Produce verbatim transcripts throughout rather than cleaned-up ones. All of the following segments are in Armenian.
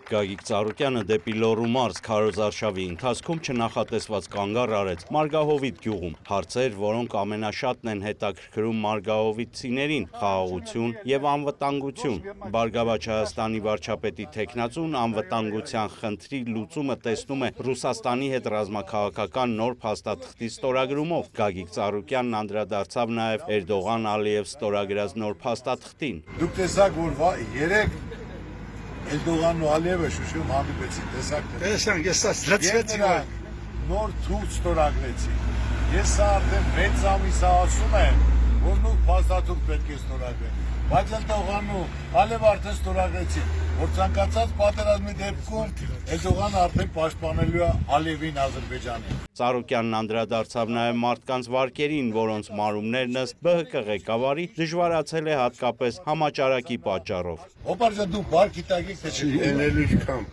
Գագիկ Ծառուկյանը դեպի Լոռու մարզ քարոզարշավի ընթացքում չնախատեսված կանգառ արեց Մարգահովիտ գյուղում, հարցեր, որոնք ամենաշատն են հետաքրքրում մարգահովիտցիներին՝ խաղաղություն եւ անվտանգություն։ Բարգավաճ Հայաստանի վարչապետի թեկնածուն անվտանգության խնդրի լուծումը տեսնում է Ռուսաստանի հետ ռազմաքաղաքական նոր փաստաթղթի ստորագրումով։ Գագիկ Ծառուկյանն անդրադարձավ նաեւ Էրդողան-Ալիև ստորագրած նոր փաստաթղթին։ Դուք տեսաք, որ երեք Էրդողանն ու Ալիևը Շուշիում հանդիպեցին, տեսաք թե։ Տեսանք, ես լցվեցի նոր թուղթ ստորագրեցի։ Ես սա արդեն վեց ամիս ասում եմ, որ նույն փաստաթուղթ պետք է ստորագրեն։ Բայց Էրդողանն ու Ալիևը արդեն ստորագրեցին, որ ցանկացած պատերազմի դեպքում Էրդողանը արդեն պաշտպանելու է Ալիևին Ադրբեջանին։ Ծառուկյանն անդրադարձավ նաև մարդկանց վարկերին, որոնց մարումներն ըստ Բ Հ Կ ղեկավարի դժվարացել է հատկապես համաճարակի պատճառով։ Հոպարժա դու վարկ գիտակեք թե չի էներգի չկամ։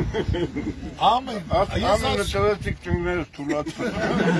Ամեն ամենը ծրեցիք ճունգները թուլացում։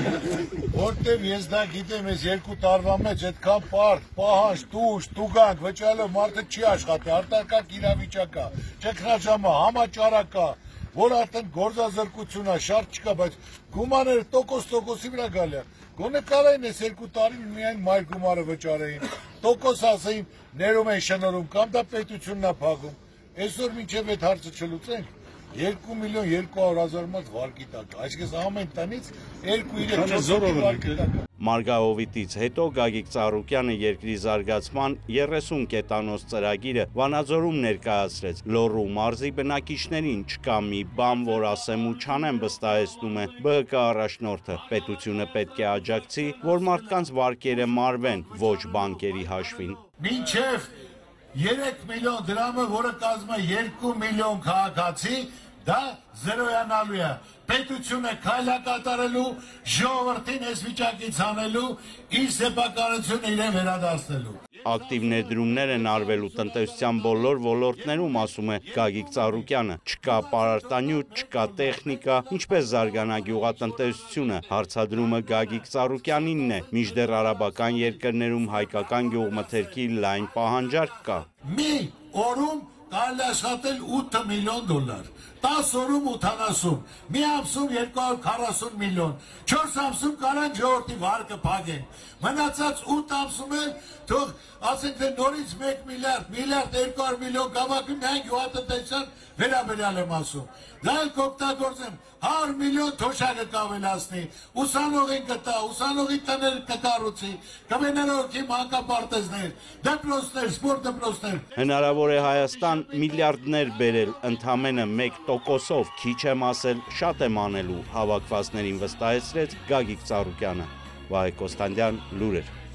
Որտեւ ես դա գիտեմ, ես երկու տարվա մեջ այդքան պարկ, պահանջ, տուժ, տուգանք, վճարելով մարդը չի աշխատի, արտակարգ իրավիճակ է, ճգնաժամ է, համաճարակ է, որ արդեն գործազրկություն է, շարժ չկա, բայց գումարները տոկոս տոկոսի վրա գալի է։ Գոնե կարային այս երկու տարին միայն մայր գումարը վճարեին, տոկոս ասեին ներում են շնորհում, կամ դա պետությունն է փակում։ Այսօր մինչև այդ հարցը չլուծենք, երկու միլիոն երկու հարյուր հազար մոտ վարկի տակ, այսինքն ամեն տնից երկու երեք չորս վարկի տակ։ Մարգահովիտից հետո Գագիկ Ծառուկյանը երկրի զարգացման երեսուն կետանոց ծրագիրը Վանաձորում ներկայացրեց։ Լոռու մարզի բնակիչներին չկա մի բան, որ ասեմ ու չանեմ, վստահեցնում է Բ Հ Կ առաջնորդը։ Պետությունը պետք է աջակցի, որ մարդկանց վարկերը մարվեն, ոչ բանկերի հաշվին։ Մինչև երեք միլիոն դրամը, որը կազմում է երկու միլիոն քաղաքացի, դա զրոյանալու է։ Պետությունը քայլ է կատարելու, ժողովրդին այս վիճակից հանելու, իր սեփականությունը իրեն վերադարձնելու։ Ակտիվ ներդրումներ են արվելու տնտեսության բոլոր ոլորտներում, ասում է Գագիկ Ծառուկյանը։ Չկա պարարտանյութ, չկա տեխնիկա, ինչպես զարգանա գյուղատնտեսությունը։ Հարցադրումը Գագիկ Ծառուկյանինն է, մինչդեռ արաբական երկրներում հայկական գյուղմթերքի լայն պահանջարկ կա։ Մի օրում կարելի աշխատել ութ միլիոն դոլար, տաս օրում ութանասուն, մի ամսում երկու հարյուր քառասուն միլիոն, չորս ամսում կարան ժողովրդի վարկը փակեն, մնացած ութ ամսում էլ թող ասենք թե նորից մեկ միլիարդ, միլիարդ երկու հարյուր միլիոն կամակում միայն գյուղատնտեսության վերաբերյալ եմ ասում, դա էլ կօգտագործեն, հարյուր միլիոն թոշակը կավելացնի, ուսանողին կտա, ուսանողի տներ կկառուցի, կվեներոքի մանկապարտեզներ, դպրոցներ, սպորտ դպրոցներ։ Հնարավոր է Հայաստան միլիարդներ բերել ընդամենը մեկ տոկոսով, քիչ եմ ասել, շատ եմ անելու, հավաքվածներին վստահեցրեց Գագիկ Ծառուկյանը։ Վահե Կոստանդյան, լուրեր։